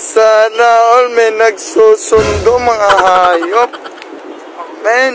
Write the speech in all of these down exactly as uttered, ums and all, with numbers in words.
Sana all may nagsusundo mga hayop. Amen.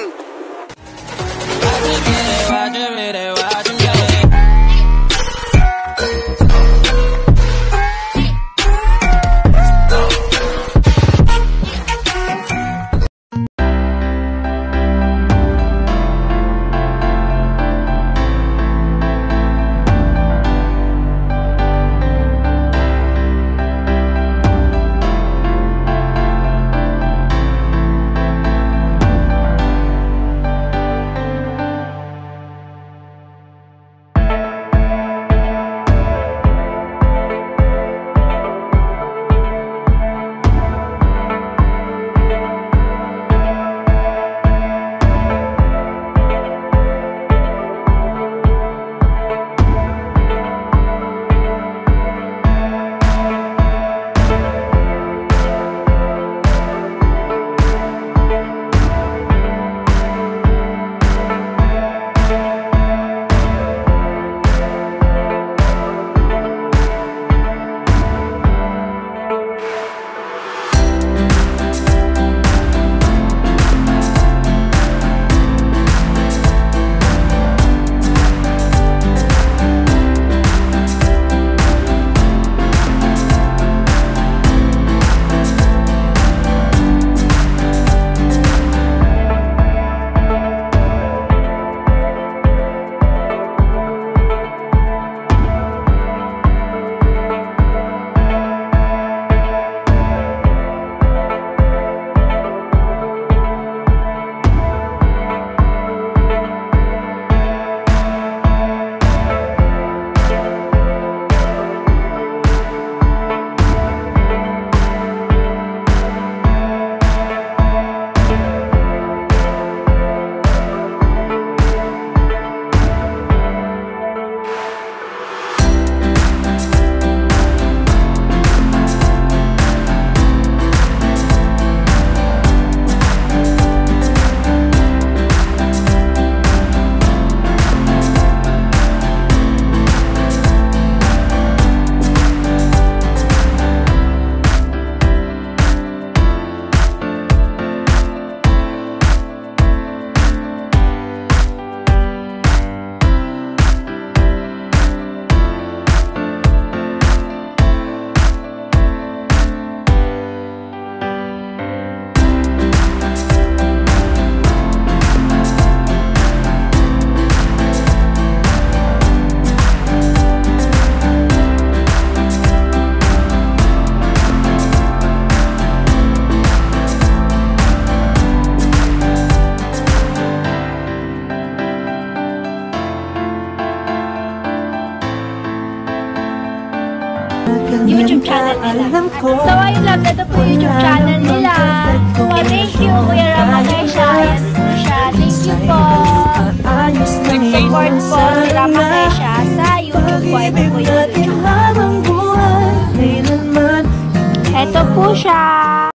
YouTube channel nila. So, ayun lang, ito po YouTube channel nila. So, thank you, Kuya Rama Kesha. Ayan po siya. Thank you po. Support po si Rama Kesha sa YouTube po. Ito po yung YouTube. Ito po siya.